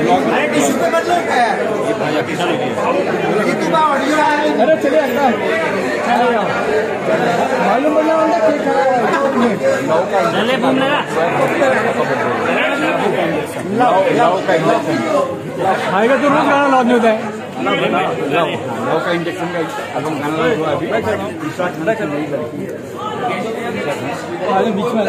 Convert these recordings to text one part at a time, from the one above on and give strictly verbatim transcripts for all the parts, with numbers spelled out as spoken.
अरे चले मालूम आएगा तो रोज गाना लॉन्च होता है। लव का इंजेक्शन का अब हम गाना लॉन्च हुआ अभी ठंडा चल रही है बीच में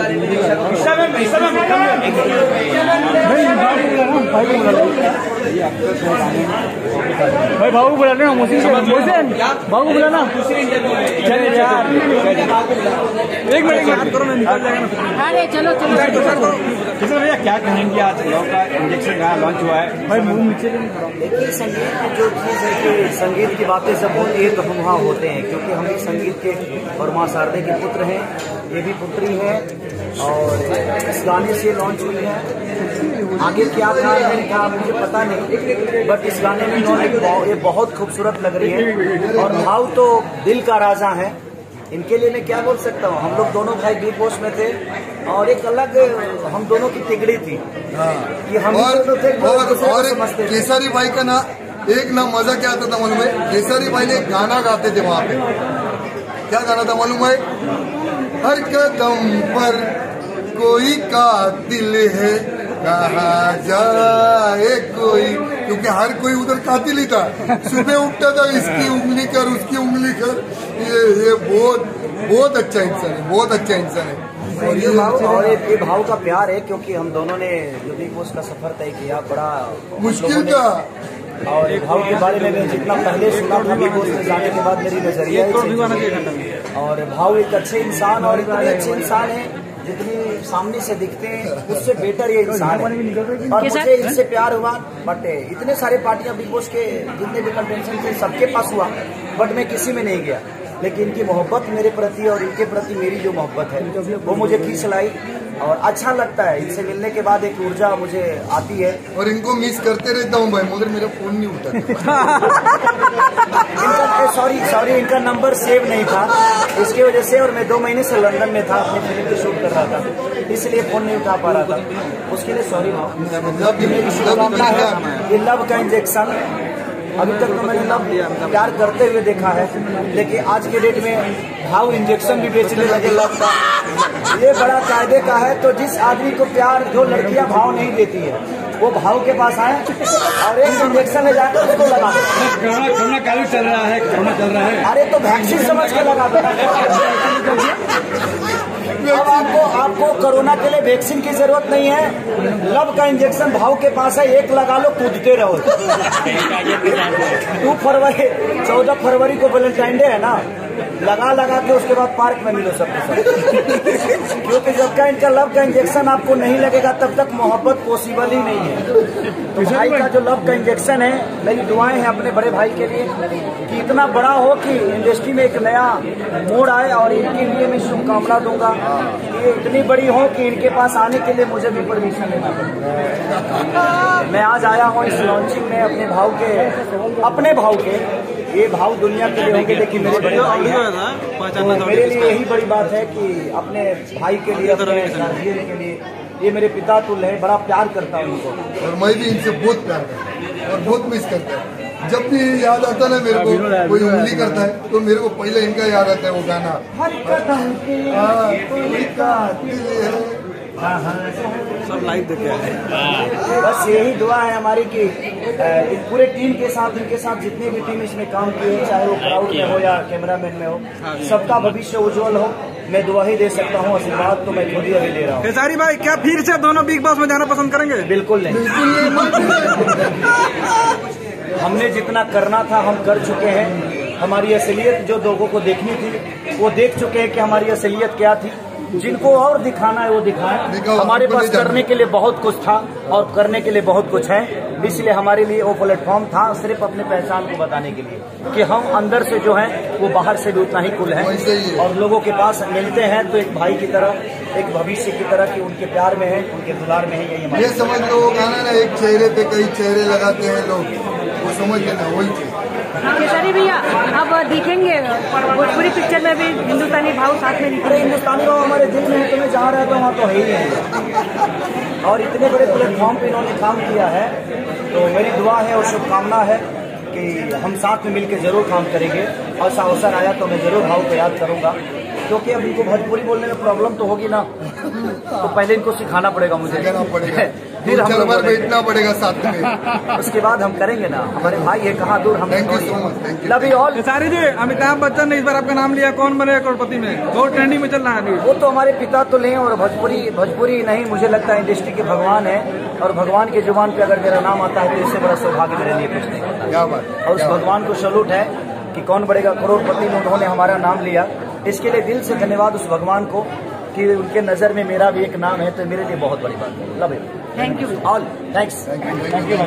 भाई भाऊ बुला लेना मोहसिन से मोहसिन भाऊ बुला ना चले यार एक मिनट बात करो मैं निकल जाएगा ना। अरे चलो चलो किशन भैया क्या कहेंगे आज लव का इंजेक्शन का लॉन्च हुआ है भाई मुंह नीचे देखिए संगीत की जो चीज़ है कि संगीत की बातें सब होती है तो हम वहाँ होते हैं क्योंकि हम भी संगीत के और माँ शारदे के पुत्र हैं, ये भी पुत्री है और इस गाने से लॉन्च हुई है। आगे क्या था नहीं था मुझे पता नहीं, बट इस गाने में इन्होंने ये बहुत खूबसूरत लग रही है और भाव तो दिल का राजा है। इनके लिए मैं क्या बोल सकता हूँ, हम लोग दोनों भाई बिग बॉस में थे और एक अलग हम दोनों की तिगड़ी थी कि हम और, दोनों थे और, और समझते थे। केसरी भाई का ना एक ना मजा क्या आता था मालूम है, केसरी भाई ने गाना गाते थे वहाँ पे, क्या गाना था मालूम है, हर कदम पर कोई कातिल है कहा जाए कोई, क्योंकि हर कोई उधर कातिल ही था। सुबह उठता था इसकी उंगली कर उसकी उंगली कर, ये ये बहुत बहुत अच्छा इंसान है, बहुत अच्छा इंसान है। और ये भाव और ये भाव का प्यार है क्योंकि हम दोनों ने जो बिग बॉस का सफर तय किया बड़ा मुश्किल था और एक भाव के बारे में मैं जितना पहले सुना था बिग बॉस में जाने के बाद मेरी नजरिया और भाव एक अच्छे इंसान और इतने अच्छे इंसान है जितनी सामने से दिखते हैं उससे बेटर ये इंसान है और मुझे इनसे प्यार हुआ। बट इतने सारे पार्टियां बिग बॉस के जितने भी कंटेंशन थे सबके पास हुआ बट मैं किसी में नहीं गया, लेकिन इनकी मोहब्बत मेरे प्रति और इनके प्रति मेरी जो मोहब्बत है वो मुझे खींच लाई और अच्छा लगता है। इनसे मिलने के बाद एक ऊर्जा मुझे आती है और इनको मिस करते रहता हूँ भाई, मगर मेरा फोन नहीं उठा। इनका सॉरी सॉरी इनका नंबर सेव नहीं था इसकी वजह से, और मैं दो महीने से लंदन में था अपनी फिल्म की शूट कर रहा था इसलिए फोन नहीं उठा पा रहा था, उसके लिए सॉरी भाव। ये लव का इंजेक्शन अभी तक तो मैंने लव प्यार करते हुए देखा है, लेकिन आज के डेट में भाव इंजेक्शन भी बेचने लगे लव का, ये बड़ा कायदे का है। तो जिस आदमी को प्यार जो लड़कियां भाव नहीं देती है वो भाव के पास आए और एक इंजेक्शन ले जाकर उसको लगा दो। कोरोना कोरोना काल चल रहा है, कोरोना चल रहा है, अरे तो वैक्सीन समझ के लगा दो। अब आपको आपको कोरोना के लिए वैक्सीन की जरूरत नहीं है, लव का इंजेक्शन भाव के पास है, एक लगा लो कूदते रहो। दो फरवरी चौदह फरवरी को वैलेंटाइन डे है ना, लगा लगा के उसके बाद पार्क में मिलो सबके साथ, क्योंकि जब का इनका लव का इंजेक्शन आपको नहीं लगेगा तब तक मोहब्बत पॉसिबल ही नहीं है। तो भाई का जो लव का इंजेक्शन है, मेरी दुआएं हैं अपने बड़े भाई के लिए कि इतना बड़ा हो कि इंडस्ट्री में एक नया मोड़ आए और इनके लिए मैं शुभकामना दूंगा कि ये इतनी बड़ी हो कि इनके पास आने के लिए मुझे भी परमिशन लेना पड़े। मैं आज आया हूँ इस लॉन्चिंग में अपने भाव के अपने भाव के ये भाव दुनिया के लिए होंगे, लेकिन मेरे बड़े भाई हैं तो मेरे लिए यही बड़ी बात है कि अपने भाई के लिए अपने गार्जियन के लिए ये मेरे पिता तुल्य है, बड़ा प्यार करता हूँ उनको और मैं भी इनसे बहुत प्यार करता हूँ और बहुत मिस करता हूँ। जब भी याद आता ना मेरे को कोई उंगली करता है तो मेरे को पहले इनका याद आता है वो गाना, सब लाइव देखे हैं। बस यही दुआ है हमारी कि पूरे टीम के साथ इनके साथ जितने भी टीम इसमें काम की है, चाहे वो क्राउड में हो या कैमरामैन में हो, सबका भविष्य उज्जवल हो। मैं दुआ ही दे सकता हूँ, आशीर्वाद तो मैं खुद ही अभी ले रहा हूँ। केसरी भाई क्या फिर से दोनों बिग बॉस में जाना पसंद करेंगे? बिल्कुल नहीं, हमने जितना करना था हम कर चुके हैं। हमारी असलियत जो लोगों को देखनी थी वो देख चुके हैं कि हमारी असलियत क्या थी। जिनको और दिखाना है वो दिखाएं, हमारे पास करने के लिए बहुत कुछ था और करने के लिए बहुत कुछ है, इसलिए हमारे लिए वो प्लेटफॉर्म था सिर्फ अपने पहचान को बताने के लिए कि हम अंदर से जो है वो बाहर से भी उतना ही कुल है और लोगों के पास मिलते हैं तो एक भाई की तरह, एक भविष्य की तरह कि उनके प्यार में है, उनके दुलार में है। यही ये समझ लो वो गाना ना, एक चेहरे पे कई चेहरे लगाते हैं लोग, वो समझ लेना वही चीज। केसरी भैया अब दिखेंगे भोजपुरी पिक्चर में भी हिंदुस्तानी भाव साथ में अरे हिंदुस्तानी भाव हमारे दिल में है, तो मैं जहाँ रहता हूँ वहाँ तो है ही है और इतने बड़े प्लेटफॉर्म पे इन्होंने काम किया है तो मेरी दुआ है और शुभकामना है कि हम साथ में मिलकर जरूर काम करेंगे। और ऐसा अवसर आया तो मैं जरूर भाव को याद करूंगा, क्योंकि अब इनको भोजपुरी बोलने में प्रॉब्लम तो होगी ना, तो पहले इनको सिखाना पड़ेगा मुझे, सिखाना पड़ेगा, फिर हम लोग बैठना पड़ेगा साथ में, उसके बाद हम करेंगे ना। हमारे भाई है, कहाँ दूर हम। Thank you so much, thank you. Love you all. Sorry जी, अमिताभ बच्चन ने इस बार आपका नाम लिया, कौन बनेगा करोड़पति में, बहुत ट्रेंडिंग में चल रहा है। वो तो हमारे पिता तो लें, और भोजपुरी भोजपुरी नहीं, मुझे लगता है इंडस्ट्री के भगवान है, और भगवान के जुबान पे अगर मेरा नाम आता है तो इससे बड़ा सौभाग्य मेरे लिए कुछ नहीं होता। क्या बात। और उस भगवान को सैल्यूट है कि कौन बढ़ेगा करोड़पति में उन्होंने हमारा नाम लिया। इसके लिए दिल से धन्यवाद उस भगवान को कि उनके नजर में मेरा भी एक नाम है, तो मेरे लिए बहुत बड़ी बात है। Love you, thank you all, thanks, thank you.